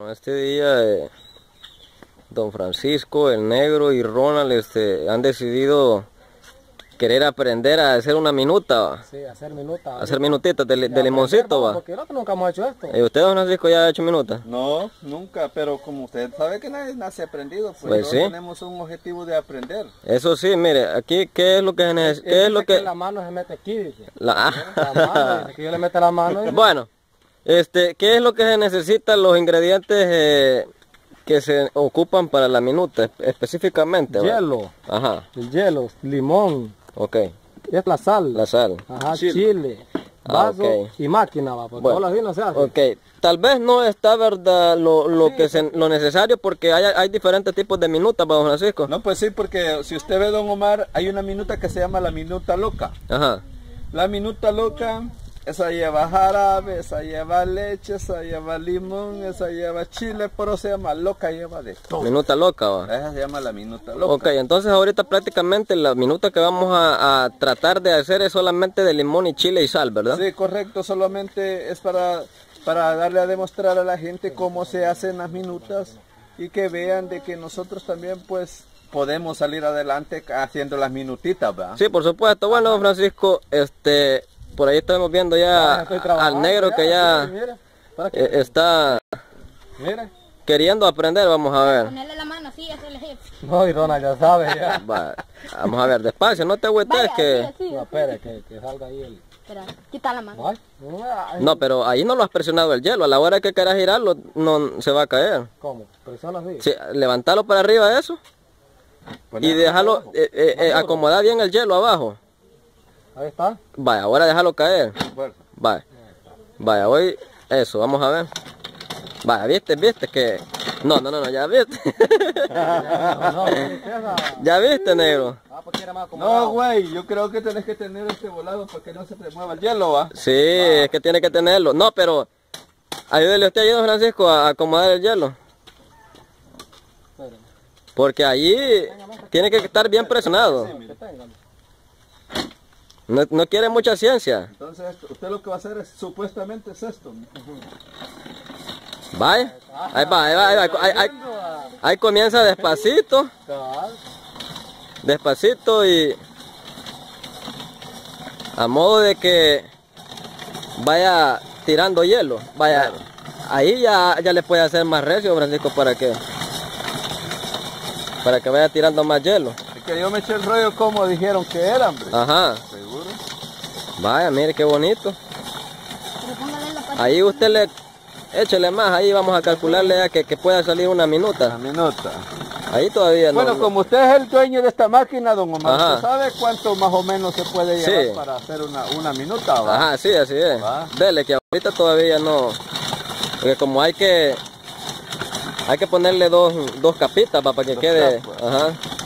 Este día don Francisco, el negro y Ronald han decidido querer aprender a hacer una minuta. Sí, hacer minuta. Hacer minutitas de limoncito, va. Porque nosotros nunca hemos hecho esto. ¿Y usted, don Francisco, ya ha hecho minutas? No, nunca, pero como usted sabe que nadie nace aprendido, pues Pues todos sí. tenemos un objetivo de aprender. Eso sí, mire, aquí, ¿qué es lo que se necesita? ¿Qué es lo que...? La mano se mete aquí, dice. La mano, dice que yo le meto la mano. Dice. Bueno, ¿qué es lo que se necesita? Los ingredientes que se ocupan para la minuta, específicamente, ¿va? Hielo. Ajá, El hielo, limón. ok. Es la sal. La sal. Ajá, Chile. chile. Vaso ok. y máquina, va. Porque Bueno, todo así no se hace. Ok, tal vez no está verdad lo necesario porque hay diferentes tipos de minutas, ¿va, don Francisco? No, pues sí, porque si usted ve, don Omar, hay una minuta que se llama la minuta loca. Ajá. La minuta loca, esa lleva jarabe, esa lleva leche, esa lleva limón, esa lleva chile, pero se llama loca, lleva de todo. Minuta loca, va. Esa se llama la minuta loca. Ok, entonces ahorita prácticamente la minuta que vamos a tratar de hacer es solamente de limón y chile y sal, ¿verdad? Sí, correcto, solamente es para darle a demostrar a la gente cómo se hacen las minutas y que vean de que nosotros también pues podemos salir adelante haciendo las minutitas, ¿verdad? Sí, por supuesto. Bueno, don Francisco, por ahí estamos viendo ya Estoy trabajando, al negro que ya Mira, para que, está mira. queriendo aprender, vamos a ver. Ponerle la mano así, hacerle jefe. No, y Ronald ya sabe, ya. Va, vamos a ver, despacio, no te agüites Vaya, que... así, No, así. espera, que salga ahí el... Espera, quita la mano. Ay, ay, No, pero ahí no lo has presionado el hielo, a la hora que quieras girarlo, no se va a caer. ¿Cómo? Presiona así. Sí, levantalo para arriba eso y déjalo, acomodar bien el hielo abajo. Ahí está. Vaya, ahora déjalo caer. Fuerza. Vaya, vaya, hoy, eso, vamos a ver. Vaya, viste que... No, ya viste. No, tristeza. Ya viste, negro. Ah, porque era más acomodado. No, güey, yo creo que tenés que tener este volado para que no se te mueva el hielo, ¿va? Sí, es que tiene que tenerlo. No, pero ayúdele usted, don Francisco, a acomodar el hielo. Espérame. Porque allí tiene que estar bien presionado. Que tengan. No quiere mucha ciencia. Entonces, usted lo que va a hacer es, supuestamente es esto. Vaya, ahí va, ahí comienza despacito, Cabal. despacito y a modo de que vaya tirando hielo. Vaya, ahí ya le puede hacer más recio, Francisco, para que vaya tirando más hielo. Es que yo me eché el rollo como dijeron que era, hombre. Ajá, ¿Seguro? vaya, mire qué bonito. Pero póngale la parte. Ahí usted échele más, ahí vamos a calcularle ya que pueda salir una La minuta. minuta. Ahí todavía no. Bueno, como usted es el dueño de esta máquina, don Omar, Ajá. ¿usted sabe cuánto más o menos se puede llevar Sí. para hacer una minuta, va? Ajá, sí, así es. Va. Dele, que ahorita todavía no. Porque como hay que ponerle dos capitas para que Dos quede. capas. Ajá.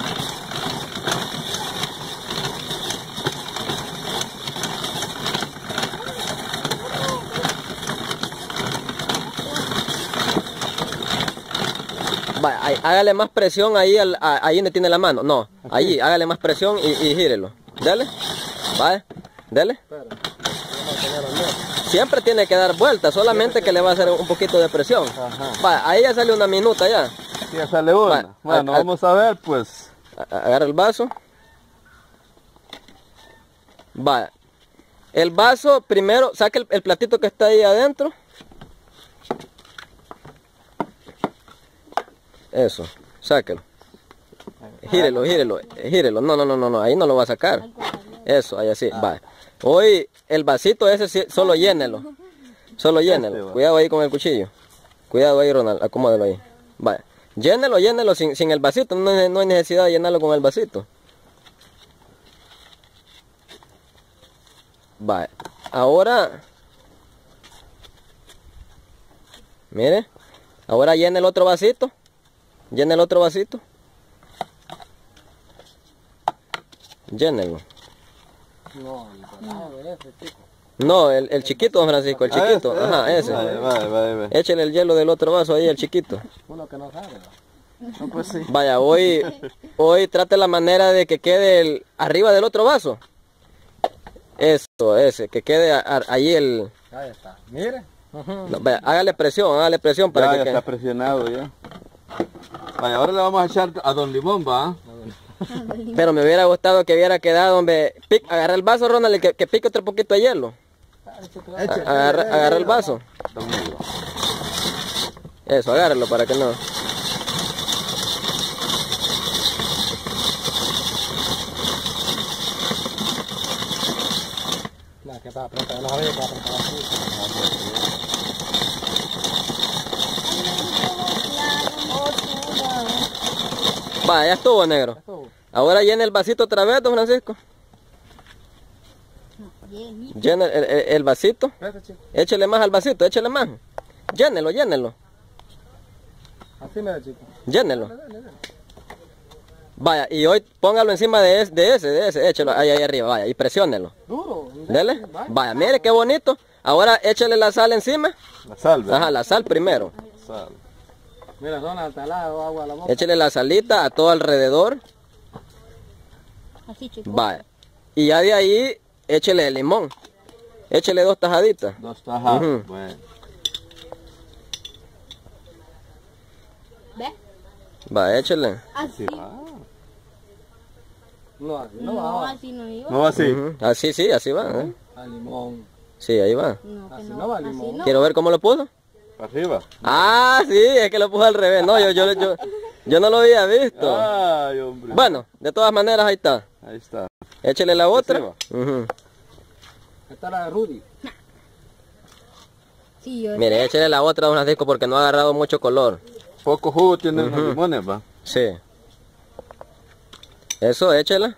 Va, hágale más presión ahí, ahí donde tiene la mano. No, ahí, hágale más presión y gírelo. Dele. Vale, dele. Espera. Vamos a tener al medio. Siempre tiene que dar vuelta, solamente que le va a hacer un poquito de presión. Ajá. Va, ahí ya sale una minuta ya. Sí, ya sale una. Va, Bueno, a- vamos a ver, pues. Agarra el vaso. Va. El vaso, primero, saque el platito que está ahí adentro. Eso, sáquelo. Gírelo. No, ahí no lo va a sacar. Eso, ahí así, va. Hoy el vasito ese sí, solo llénelo. Solo llénelo. va. Cuidado ahí con el cuchillo. Cuidado ahí, Ronald, acomódelo ahí. Va. Llénelo sin el vasito, no hay necesidad de llenarlo con el vasito. Va. Ahora, mire, ahora llena el otro vasito. Llena el otro vasito. Llénelo. No, el dorado ese, chico. No, el chiquito, don Francisco, el chiquito. Ajá, ese. Va. Échale el hielo del otro vaso ahí, el chiquito. Uno que no sabe, ¿no? No, pues sí. Vaya, hoy trate la manera de que quede arriba del otro vaso. Eso, ese, que quede ahí el... Ahí está. Mire. No, vaya, hágale presión para Ya que... está presionado ya. Vaya, ahora le vamos a echar a Don Limón, ¿va? Pero me hubiera gustado que hubiera quedado, hombre. Agarra el vaso, Ronald, y que pique otro poquito de hielo. Agarra el vaso. Don Negro. Eso, agárralo para que no... No, que para apretar, no sabía que para apretar así. Va, ya estuvo, negro. Ahora llena el vasito otra vez, don Francisco. Llena el vasito. Espérate, chico. Échele más al vasito, échele más. Llénelo, llénelo. Así me da, chico. Llénelo. Vaya, y hoy póngalo encima de ese, échelo ahí arriba, vaya, y presiónelo. Duro. Dele. Vaya, mire qué bonito. Ahora échale la sal encima. La sal, ¿verdad? Ajá, la sal primero. Sal. Mira, Ronald, talado, agua a la boca. Échele la salita a todo alrededor. Así, chicos. Vaya. Y ya de ahí, échele el limón. Échele 2 tajaditas. Dos tajadas. Ujú. Bueno. ¿Ves? Va, échele. Así. No, así no No, va. así no iba. No va así. Ujú. Así, sí, así va. ¿eh? A limón. Sí, ahí va. No, que Así no. no va Así limón. no. Quiero ver cómo lo puso. Para arriba. Ah, sí, es que lo puso al revés. No, yo no lo había visto. Ay, hombre. Bueno, de todas maneras, ahí está. Ahí está. Échele la otra. Arriba. Ujú. Esta es la de Rudy. Sí, yo. Mire, échele la otra, don Francisco, porque no ha agarrado mucho color. Poco jugo tienen los limones, va. Sí. Eso, échela.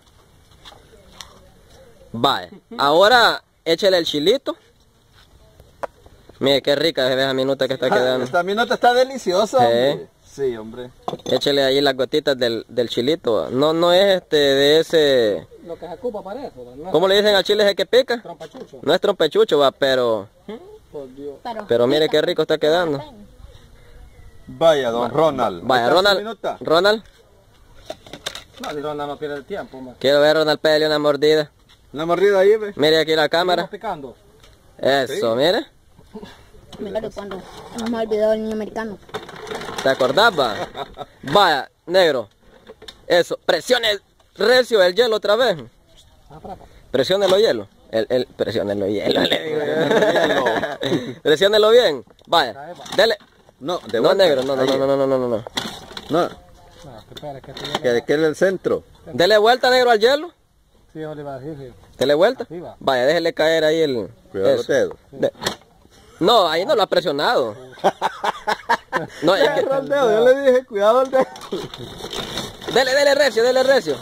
Vale. Ahora, échele el chilito. Mire, qué rica es esa minuta que está quedando. Esta minuta está deliciosa, Sí. hombre. Sí, hombre. Échele ahí las gotitas del chilito. No es de ese... Lo que se ocupa para eso. No es ¿Cómo le dicen al chile ese que pica? trompachucho. No es trompechucho, va, pero Por Dios. pero mire qué rico está quedando. Vaya, don Ronald. Vaya, ¿Esta es su Ronald, minuta? Ronald, No, si Ronald no pierde el tiempo, man. quiero ver a Ronald pegarle una mordida. Una mordida ahí, ve. Mire aquí la Estamos cámara. picando. Eso, mire. Me acuerdo cuando nos hemos olvidado del niño americano. ¿Te acordás, va? Vaya, negro. Eso, presione recio el hielo otra vez. Presiónelo hielo. Presiónelo hielo, le digo yo. Presiónelo bien. Vaya, dele. No, de No, vuelta. negro, no. No, No, que espera, que estoy que quede el centro. Dele vuelta, negro, al hielo. Sí, Oliva, sí, sí. Dele vuelta. Sí, va. Vaya, déjele caer ahí el... Cuidado los eso. dedos. No, ahí no lo ha presionado. No, es que... Agarra el dedo, yo le dije, cuidado el dedo. Dele recio, dele recio.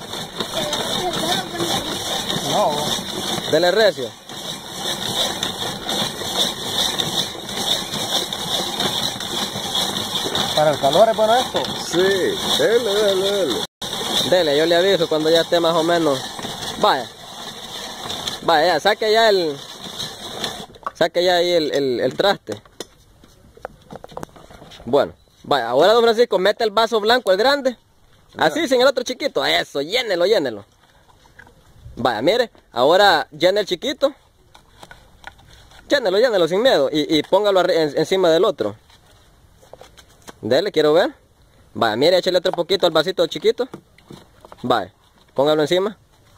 No, Dele recio. para el calor es bueno esto. Sí, dele. Dele, yo le aviso cuando ya esté más o menos. Vaya. Vaya, ya, saque ya ahí el traste. Bueno, vaya, ahora don Francisco, mete el vaso blanco, el grande. Así, sin el otro chiquito. Eso, llénelo. Vaya, mire, ahora llena el chiquito. Llénelo sin miedo. Y póngalo encima del otro. Dele, quiero ver. Vaya, mire, échale otro poquito al vasito chiquito. Vaya, póngalo encima.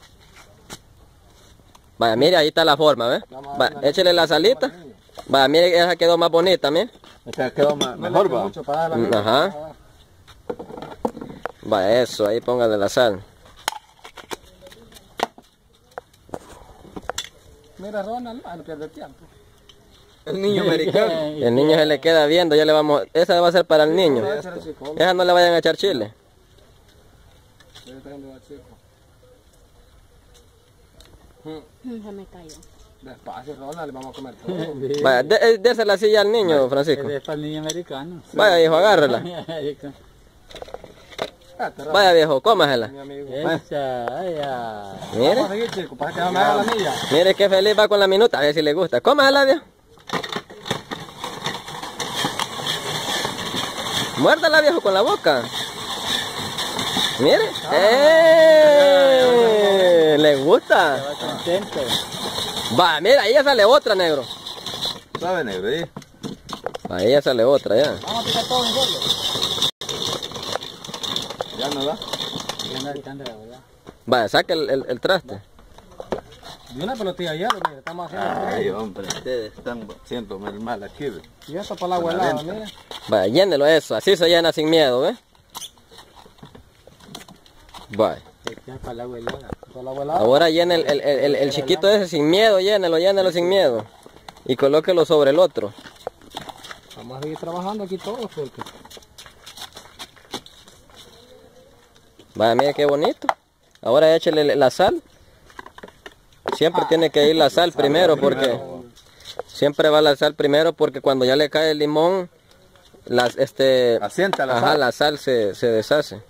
Vaya, mire, ahí está la forma, ¿ves? Vaya, échale la salita. Vaya, mire, esa quedó más bonita, mire. Esta quedó mejor, va. Mucho para darle la Ajá. Vaya, eso, ahí póngale la sal. Mira, Ronald, no pierde tiempo. El niño americano. El niño se le queda viendo, ya le vamos... Esa va a ser para el niño. Esa no le vayan a echar chile. Se me cayó. Despacio, Ronald, le vamos a comer todo. Vaya, désela así ya al niño, Francisco. Es para el niño americano. Vaya, hijo, agárrala. Vaya, viejo, cómasela. Mi amigo. Esa, ya. Mire, Vamos a seguir, chicos, para que no me haga la milla. mire qué feliz va con la minuta, a ver si le gusta. Cómasela, viejo. Muérdala, viejo, con la boca. Mire. ¿Le gusta? Estaba contento. Va, mira, ahí ya sale otra, negro. Sabe, negro, ¿eh? Ahí ya sale otra ya. Vamos a picar todo en serio. Ya no da. Ya anda gritando la verdad. Vaya, saque el traste. Y una pelotilla de hielo, mira, estamos haciendo. Ay, hombre, ustedes están haciendo mal aquí. ¿ve? Y esto para el agua helada, mira. Vaya, llénelo eso. Así se llena sin miedo, ¿ves? Vaya. Ya para el agua helada. Para el agua helada. Ahora llene el chiquito ese sin miedo, llénelo sin miedo. Y colóquelo sobre el otro. Vamos a seguir trabajando aquí todos porque. Vaya, mire qué bonito. Ahora échele la sal. Siempre tiene que ir la sal primero porque... Siempre va la sal primero porque cuando ya le cae el limón, Asienta la ajá, sal. la sal se deshace.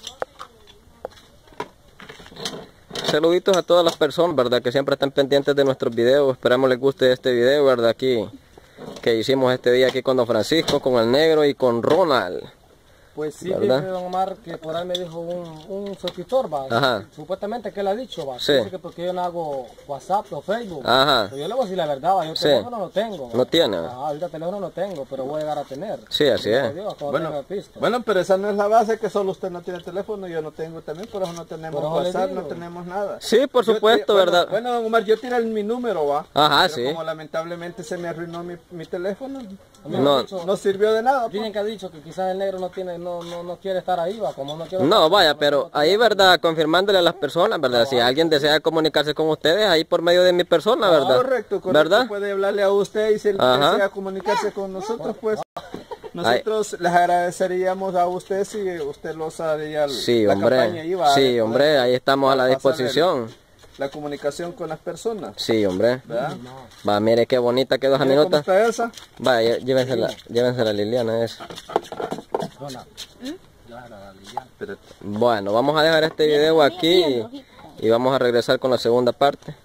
Saluditos a todas las personas, ¿verdad? Que siempre están pendientes de nuestros videos. Esperamos les guste este video, ¿verdad? Aquí, que hicimos este día aquí con Don Francisco, con el negro y con Ronald. Pues sí, ¿Verdad? dice don Omar que por ahí me dijo un suscriptor, va. Ajá. Supuestamente que él ha dicho, va. Sí. Dice que porque yo no hago WhatsApp o Facebook. Ajá. Pero yo le voy a decir la verdad, va. Yo Sí. teléfono no tengo. No tiene. Ajá, ahorita teléfono no tengo, pero voy a llegar a tener. Sí, así Dijo es. Dios, cuando tenga Bueno, pisto. bueno, pero esa no es la base, que solo usted no tiene teléfono, yo no tengo también, por eso no tenemos Por eso le WhatsApp, digo. no tenemos nada. Sí, por Yo supuesto, bueno, ¿verdad? Bueno, don Omar, yo tiré mi número, va. Ajá, Pero sí. como lamentablemente se me arruinó mi teléfono, No. no sirvió de nada. Tienen que ha dicho que quizás el negro no tiene, no quiere estar ahí, va. Como no quiere No, vaya, pero ahí, ¿verdad? Confirmándole a las personas, ¿verdad? Si alguien desea comunicarse con ustedes, ahí por medio de mi persona, ¿verdad? Correcto, ¿Verdad? puede hablarle a usted y si él Ajá. desea comunicarse con nosotros, pues nosotros les agradeceríamos a usted si usted los haría Sí, la campaña hombre. ahí, va, Sí, de hombre, poder ahí estamos a la pasar disposición. la comunicación con las personas, Sí, hombre. ¿verdad? Va, mire qué bonita quedó esa Mira ¿Cómo minuta. está esa? Va, llévensela Liliana esa. Espérate. Bueno, vamos a dejar este video aquí y vamos a regresar con la segunda parte.